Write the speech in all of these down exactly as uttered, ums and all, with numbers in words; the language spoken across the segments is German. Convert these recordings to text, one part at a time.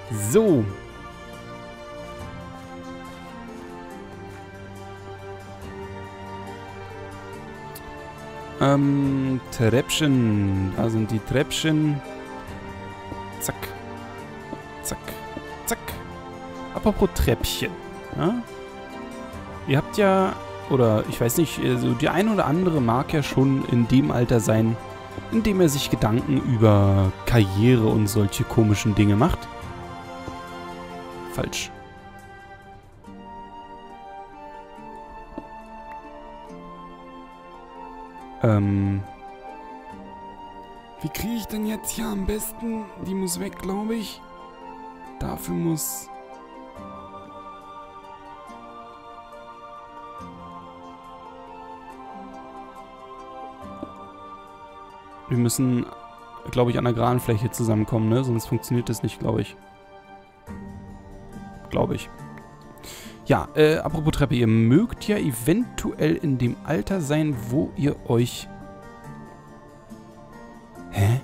So. Ähm, Treppchen. Da sind die Treppchen. Zack. Zack. Zack. Apropos Treppchen. Ja? Ihr habt ja, oder ich weiß nicht, also die ein oder andere mag ja schon in dem Alter sein, in dem er sich Gedanken über Karriere und solche komischen Dinge macht. Falsch. Ähm. Wie kriege ich denn jetzt hier am besten? Die muss weg, glaube ich. Dafür muss... Wir müssen, glaube ich, an der geraden Fläche zusammenkommen, ne? Sonst funktioniert das nicht, glaube ich. Glaube ich. Ja, äh, apropos Treppe, ihr mögt ja eventuell in dem Alter sein, wo ihr euch... Hä?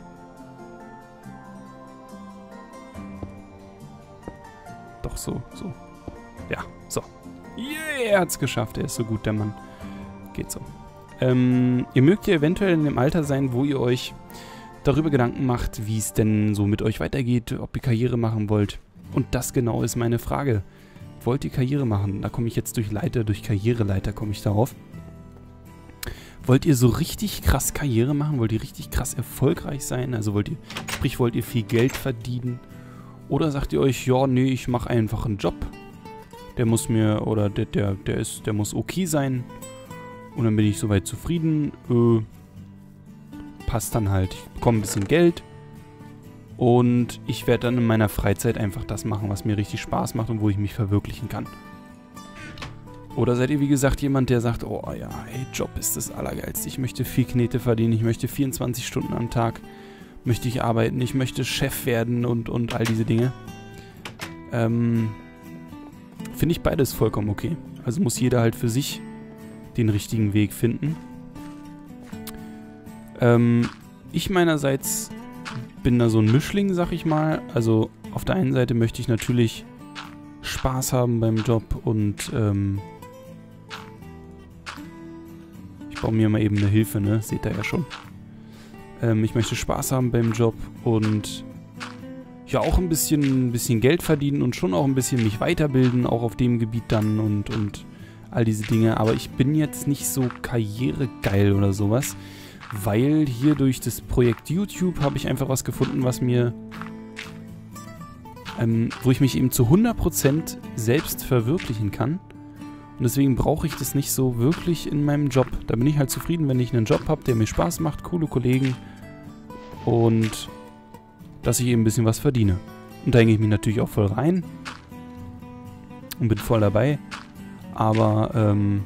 Doch, so, so. Ja, so. Yeah, er hat's geschafft, er ist so gut, der Mann. Geht so. Ähm, ihr mögt ja eventuell in dem Alter sein, wo ihr euch darüber Gedanken macht, wie es denn so mit euch weitergeht, ob ihr Karriere machen wollt. Und das genau ist meine Frage. Wollt ihr Karriere machen? Da komme ich jetzt durch Leiter, durch Karriereleiter komme ich darauf. Wollt ihr so richtig krass Karriere machen? Wollt ihr richtig krass erfolgreich sein? Also wollt ihr, sprich, wollt ihr viel Geld verdienen? Oder sagt ihr euch, ja, nee, ich mache einfach einen Job. Der muss mir, oder der, der, der ist, der muss okay sein. Und dann bin ich soweit zufrieden. Äh, passt dann halt. Ich bekomme ein bisschen Geld. Und ich werde dann in meiner Freizeit einfach das machen, was mir richtig Spaß macht und wo ich mich verwirklichen kann. Oder seid ihr, wie gesagt, jemand, der sagt, oh ja, ey, Job ist das Allergeilste. Ich möchte viel Knete verdienen. Ich möchte vierundzwanzig Stunden am Tag möchte ich arbeiten. Ich möchte Chef werden und, und all diese Dinge. Ähm, finde ich beides vollkommen okay. Also muss jeder halt für sich den richtigen Weg finden. Ähm, ich meinerseits bin da so ein Mischling, sag ich mal. Also auf der einen Seite möchte ich natürlich Spaß haben beim Job und ähm, ich baue mir mal eben eine Hilfe, ne? Seht ihr ja schon. Ähm, ich möchte Spaß haben beim Job und ja auch ein bisschen, ein bisschen Geld verdienen und schon auch ein bisschen mich weiterbilden, auch auf dem Gebiet dann und, und all diese Dinge. Aber ich bin jetzt nicht so karrieregeil oder sowas. Weil hier durch das Projekt YouTube habe ich einfach was gefunden, was mir, ähm, wo ich mich eben zu hundert Prozent selbst verwirklichen kann. Und deswegen brauche ich das nicht so wirklich in meinem Job. Da bin ich halt zufrieden, wenn ich einen Job habe, der mir Spaß macht, coole Kollegen und dass ich eben ein bisschen was verdiene. Und da hänge ich mich natürlich auch voll rein und bin voll dabei. Aber, ähm,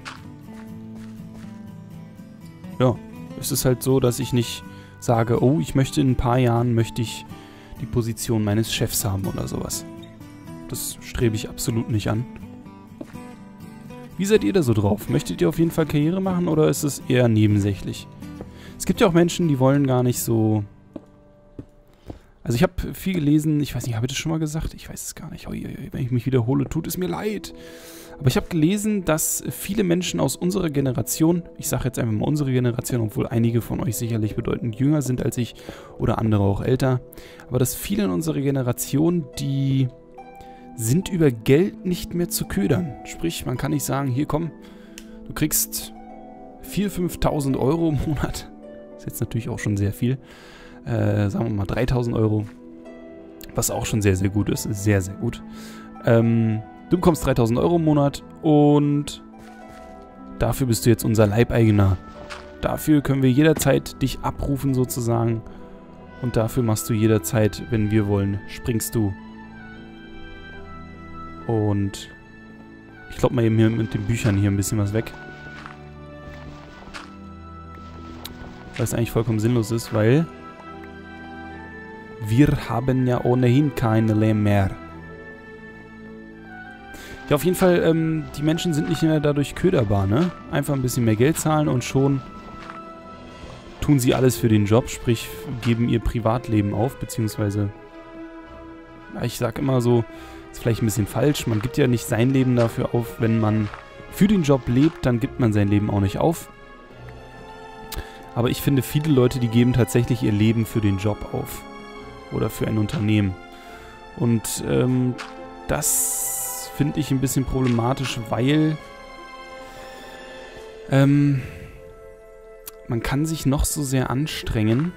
ja. Es ist halt so, dass ich nicht sage, oh, ich möchte in ein paar Jahren, möchte ich die Position meines Chefs haben oder sowas. Das strebe ich absolut nicht an. Wie seid ihr da so drauf? Möchtet ihr auf jeden Fall Karriere machen oder ist es eher nebensächlich? Es gibt ja auch Menschen, die wollen gar nicht so... Also ich habe viel gelesen, ich weiß nicht, habe ich das schon mal gesagt? Ich weiß es gar nicht. Wenn ich mich wiederhole, tut es mir leid. Aber ich habe gelesen, dass viele Menschen aus unserer Generation, ich sage jetzt einfach mal unsere Generation, obwohl einige von euch sicherlich bedeutend jünger sind als ich oder andere auch älter, aber dass viele in unserer Generation, die sind über Geld nicht mehr zu ködern. Sprich, man kann nicht sagen, hier komm, du kriegst viertausend, fünftausend Euro im Monat. Das ist jetzt natürlich auch schon sehr viel. Äh, sagen wir mal dreitausend Euro. Was auch schon sehr, sehr gut ist. Sehr, sehr gut. Ähm... Du bekommst dreitausend Euro im Monat und dafür bist du jetzt unser Leibeigener. Dafür können wir jederzeit dich abrufen sozusagen und dafür machst du jederzeit, wenn wir wollen, springst du. Und ich glaube mal eben hier mit den Büchern hier ein bisschen was weg. Weil es eigentlich vollkommen sinnlos ist, weil wir haben ja ohnehin keine Leben mehr. Ja, auf jeden Fall, ähm, die Menschen sind nicht mehr dadurch köderbar, ne? Einfach ein bisschen mehr Geld zahlen und schon tun sie alles für den Job, sprich, geben ihr Privatleben auf, beziehungsweise Ich sag immer so, ist vielleicht ein bisschen falsch, man gibt ja nicht sein Leben dafür auf. Wenn man für den Job lebt, dann gibt man sein Leben auch nicht auf. Aber ich finde, viele Leute, die geben tatsächlich ihr Leben für den Job auf. Oder für ein Unternehmen. Und ähm, das finde ich ein bisschen problematisch, weil ähm, man kann sich noch so sehr anstrengen,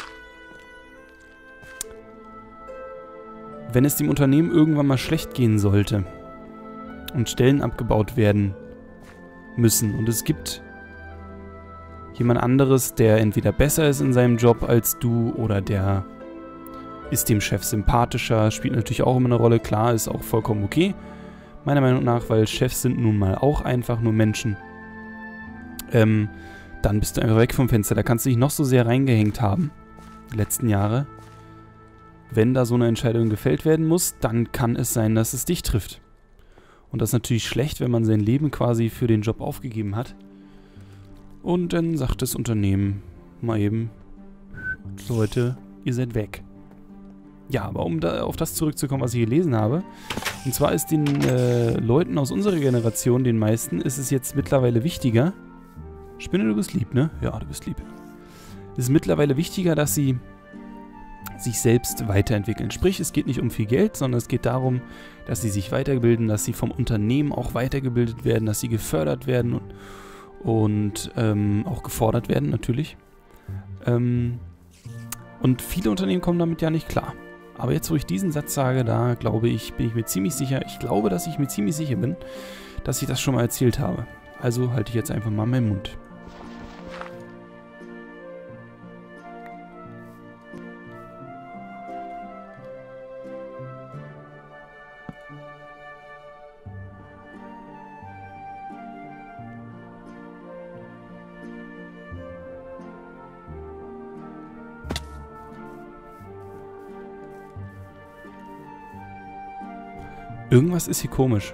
wenn es dem Unternehmen irgendwann mal schlecht gehen sollte und Stellen abgebaut werden müssen und es gibt jemand anderes, der entweder besser ist in seinem Job als du oder der ist dem Chef sympathischer, spielt natürlich auch immer eine Rolle, klar, ist auch vollkommen okay, meiner Meinung nach, weil Chefs sind nun mal auch einfach nur Menschen. Ähm, dann bist du einfach weg vom Fenster, da kannst du dich noch so sehr reingehängt haben, die letzten Jahre. Wenn da so eine Entscheidung gefällt werden muss, dann kann es sein, dass es dich trifft. Und das ist natürlich schlecht, wenn man sein Leben quasi für den Job aufgegeben hat. Und dann sagt das Unternehmen mal eben, Leute, ihr seid weg. Ja, aber um da auf das zurückzukommen, was ich gelesen habe. Und zwar ist den äh, Leuten aus unserer Generation, den meisten, ist es jetzt mittlerweile wichtiger. Spinne, du bist lieb, ne? Ja, du bist lieb. Es ist mittlerweile wichtiger, dass sie sich selbst weiterentwickeln. Sprich, es geht nicht um viel Geld, sondern es geht darum, dass sie sich weiterbilden, dass sie vom Unternehmen auch weitergebildet werden, dass sie gefördert werden und, und ähm, auch gefordert werden, natürlich. Ähm, und viele Unternehmen kommen damit ja nicht klar. Aber jetzt, wo ich diesen Satz sage, da glaube ich, bin ich mir ziemlich sicher, ich glaube, dass ich mir ziemlich sicher bin, dass ich das schon mal erzählt habe. Also halte ich jetzt einfach mal meinen Mund. Irgendwas ist hier komisch.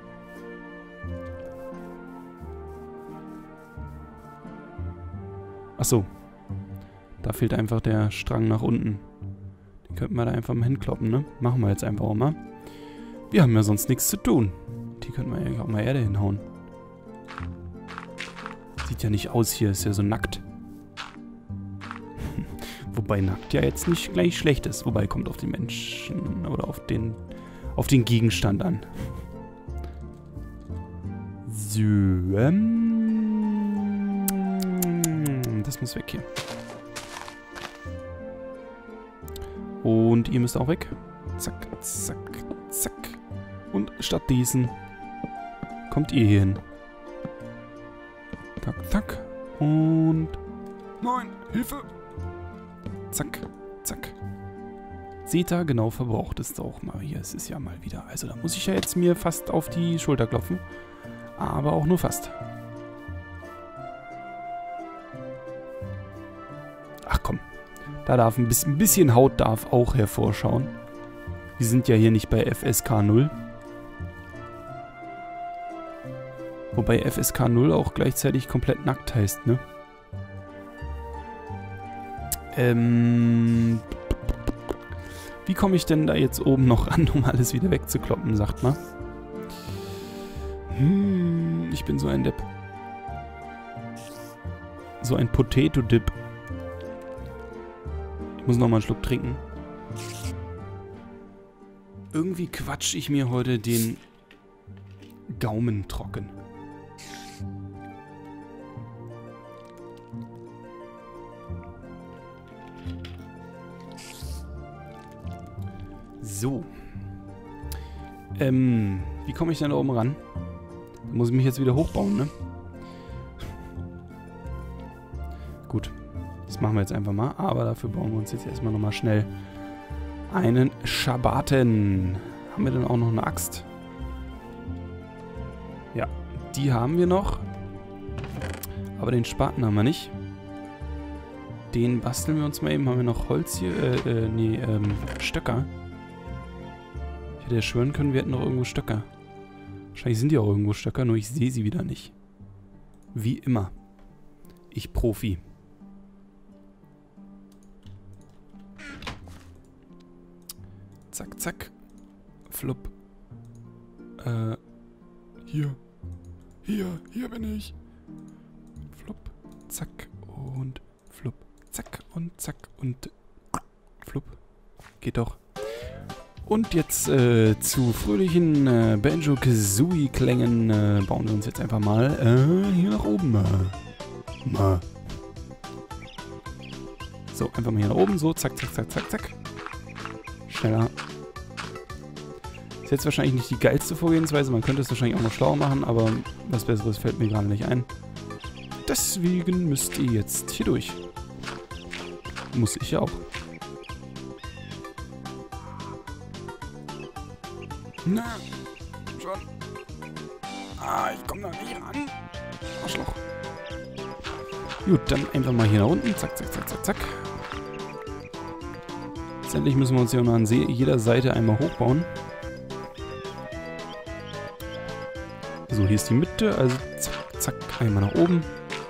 Achso. Da fehlt einfach der Strang nach unten. Den könnten wir da einfach mal hinkloppen, ne? Machen wir jetzt einfach auch mal. Wir haben ja sonst nichts zu tun. Die könnten wir eigentlich auch mal Erde hinhauen. Sieht ja nicht aus hier, ist ja so nackt. Wobei nackt ja jetzt nicht gleich schlecht ist. Wobei kommt auf den Menschen oder auf den... auf den Gegenstand an. So, ähm, das muss weg hier. Und ihr müsst auch weg. Zack, zack, zack. Und stattdessen kommt ihr hier hin. Zack, zack. Und... Nein, Hilfe! Zack, zack. Seht ihr, genau verbraucht ist auch mal hier. Es ist ja mal wieder. Also da muss ich ja jetzt mir fast auf die Schulter klopfen. Aber auch nur fast. Ach komm. Da darf ein bisschen, ein bisschen Haut darf auch hervorschauen. Wir sind ja hier nicht bei F S K null. Wobei F S K null auch gleichzeitig komplett nackt heißt, ne? Ähm... Wie komme ich denn da jetzt oben noch ran, um alles wieder wegzukloppen, sagt mal. Hm, ich bin so ein Depp. So ein Potato-Dip. Ich muss nochmal einen Schluck trinken. Irgendwie quatsch ich mir heute den Gaumen trocken. So. Ähm, wie komme ich denn da oben ran? Da muss ich mich jetzt wieder hochbauen, ne? Gut. Das machen wir jetzt einfach mal. Aber dafür bauen wir uns jetzt erstmal nochmal schnell einen Schabaten. Haben wir denn auch noch eine Axt? Ja, die haben wir noch. Aber den Spaten haben wir nicht. Den basteln wir uns mal eben. Haben wir noch Holz hier? Äh, äh, nee, ähm, Stöcker. Ich hätte ja schwören können, wir hätten noch irgendwo Stöcker. Wahrscheinlich sind die auch irgendwo Stöcker, nur ich sehe sie wieder nicht. Wie immer. Ich Profi. Zack, zack. Flupp. Äh, hier. Hier, hier bin ich. Flupp, zack und flupp, zack und zack und flupp. Geht doch. Und jetzt äh, zu fröhlichen äh, Banjo-Kazooie-Klängen äh, bauen wir uns jetzt einfach mal äh, hier nach oben. Äh. Mal. So, einfach mal hier nach oben. So, zack, zack, zack, zack, zack. Schneller. Ist jetzt wahrscheinlich nicht die geilste Vorgehensweise. Man könnte es wahrscheinlich auch noch schlauer machen, aber was Besseres fällt mir gerade nicht ein. Deswegen müsst ihr jetzt hier durch. Muss ich ja auch. Na, schon. Ah, ich komme da nicht ran. Arschloch. Gut, dann einfach mal hier nach unten. Zack, zack, zack, zack, zack. Letztendlich müssen wir uns hier noch an jeder Seite einmal hochbauen. So, hier ist die Mitte. Also zack, zack, einmal nach oben.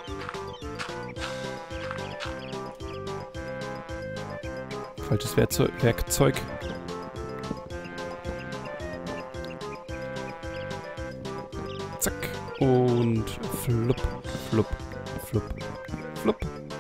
Falsches Werkzeug. Werkzeug. Zack. Und flupp, flupp, flupp, flupp.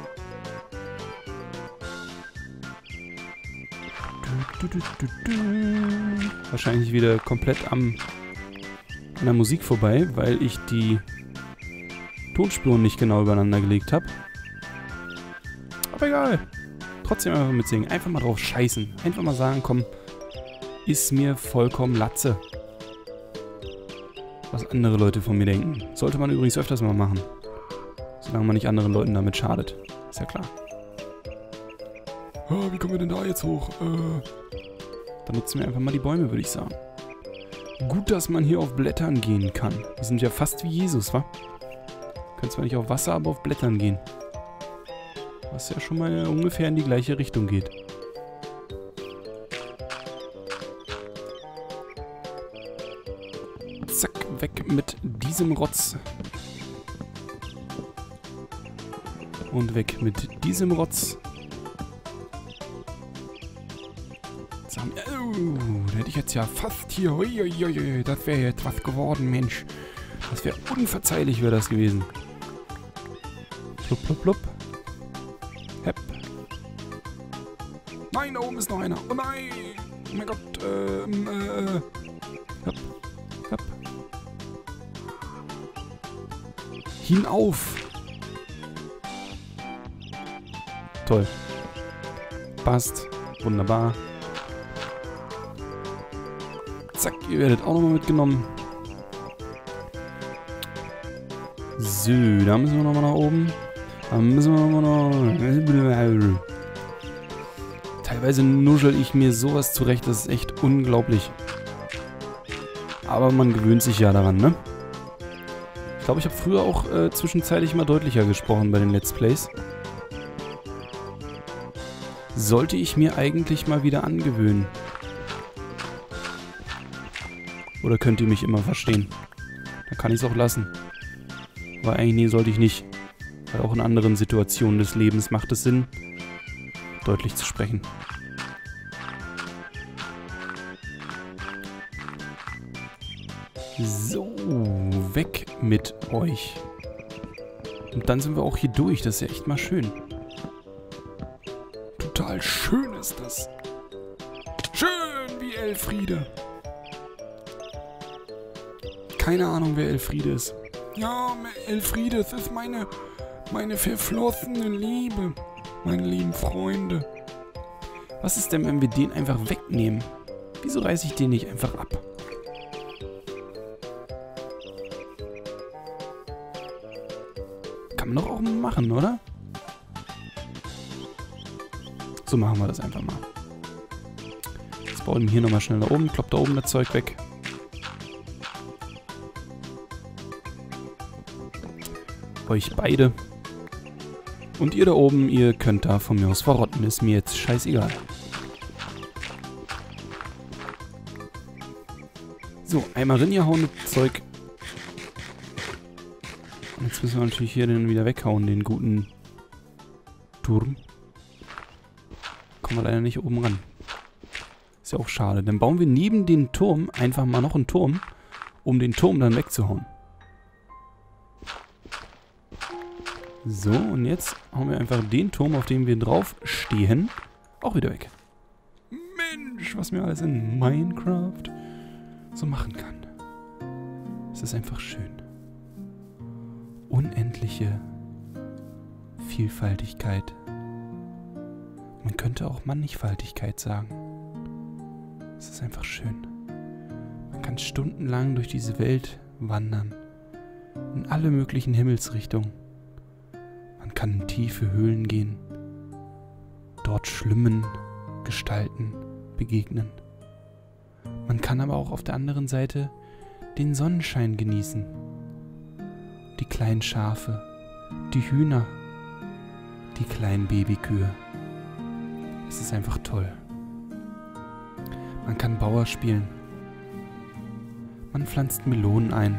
Du, du, du, du. Wahrscheinlich wieder komplett am, an der Musik vorbei, weil ich die Tonspuren nicht genau übereinander gelegt habe. Aber egal. Trotzdem einfach mitsingen. Einfach mal drauf scheißen. Einfach mal sagen, komm, ist mir vollkommen Latze. Was andere Leute von mir denken. Sollte man übrigens öfters mal machen. Solange man nicht anderen Leuten damit schadet. Ist ja klar. Oh, wie kommen wir denn da jetzt hoch? Äh, dann nutzen wir einfach mal die Bäume, würde ich sagen. Gut, dass man hier auf Blättern gehen kann. Wir sind ja fast wie Jesus, wa? Können zwar nicht auf Wasser, aber auf Blättern gehen. Was ja schon mal ungefähr in die gleiche Richtung geht. Zack, weg mit diesem Rotz. Und weg mit diesem Rotz. Oh, da hätte ich jetzt ja fast hier... Uiuiui, das wäre jetzt was geworden, Mensch. Das wäre unverzeihlich, wäre das gewesen. Plupp, plupp, plupp. Hepp. Nein, da oben ist noch einer. Oh nein! Oh mein Gott. Ähm, äh... Hepp. Hepp. Hinauf! Toll. Passt. Wunderbar. Zack, ihr werdet auch nochmal mitgenommen. So, da müssen wir nochmal nach oben. Da müssen wir nochmal noch... Teilweise nuschel ich mir sowas zurecht, das ist echt unglaublich. Aber man gewöhnt sich ja daran, ne? Ich glaube, ich habe früher auch äh, zwischenzeitlich mal deutlicher gesprochen bei den Let's Plays. Sollte ich mir eigentlich mal wieder angewöhnen. Oder könnt ihr mich immer verstehen? Dann kann ich es auch lassen. Aber eigentlich nee, sollte ich nicht. Weil auch in anderen Situationen des Lebens macht es Sinn, deutlich zu sprechen. So, weg mit euch. Und dann sind wir auch hier durch. Das ist ja echt mal schön. Total schön ist das. Schön wie Elfriede. Keine Ahnung, wer Elfriede ist. Ja, Elfriede, es ist meine, meine verflossene Liebe. Meine lieben Freunde. Was ist denn, wenn wir den einfach wegnehmen? Wieso reiße ich den nicht einfach ab? Kann man doch auch machen, oder? So machen wir das einfach mal. Jetzt bauen wir hier nochmal schnell nach oben. Kloppt da oben das Zeug weg. Euch beide. Und ihr da oben, ihr könnt da von mir aus verrotten. Ist mir jetzt scheißegal. So, einmal ringehauen das Zeug. Und jetzt müssen wir natürlich hier den wieder weghauen, den guten Turm. Kommen wir leider nicht oben ran. Ist Ist ja auch schade. Dann bauen wir neben den Turm einfach mal noch einen Turm, um den Turm dann wegzuhauen. So, und jetzt hauen wir einfach den Turm, auf dem wir drauf stehen, auch wieder weg. Mensch, was mir alles in Minecraft so machen kann. Es ist einfach schön. Unendliche Vielfaltigkeit. Man könnte auch Mannigfaltigkeit sagen. Es ist einfach schön. Man kann stundenlang durch diese Welt wandern. In alle möglichen Himmelsrichtungen. Man kann in tiefe Höhlen gehen. Dort schlimmen Gestalten begegnen. Man kann aber auch auf der anderen Seite den Sonnenschein genießen. Die kleinen Schafe, die Hühner, die kleinen Babykühe. Es ist einfach toll. Man kann Bauer spielen. Man pflanzt Melonen ein.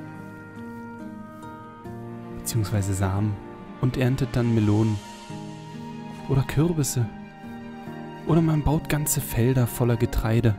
Beziehungsweise Samen. Und erntet dann Melonen. Oder Kürbisse. Oder man baut ganze Felder voller Getreide.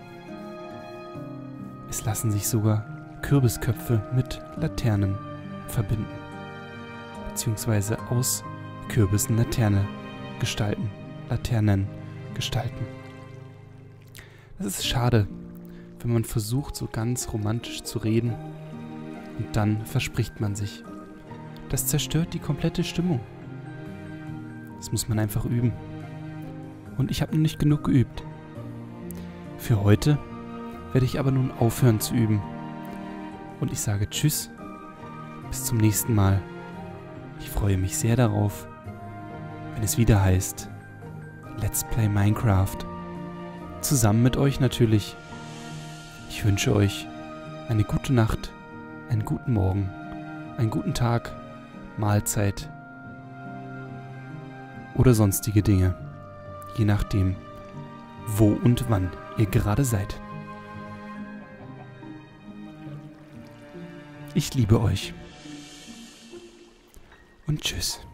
Es lassen sich sogar Kürbisköpfe mit Laternen verbinden. Beziehungsweise aus Kürbissen Laterne gestalten. Laternen gestalten. Das ist schade, wenn man versucht, so ganz romantisch zu reden und dann verspricht man sich. Das zerstört die komplette Stimmung. Das muss man einfach üben. Und ich habe noch nicht genug geübt. Für heute werde ich aber nun aufhören zu üben. Und ich sage Tschüss, bis zum nächsten Mal. Ich freue mich sehr darauf, wenn es wieder heißt Let's Play Minecraft. Zusammen mit euch natürlich. Ich wünsche euch eine gute Nacht, einen guten Morgen, einen guten Tag, Mahlzeit oder sonstige Dinge. Je nachdem, wo und wann ihr gerade seid. Ich liebe euch. Und tschüss.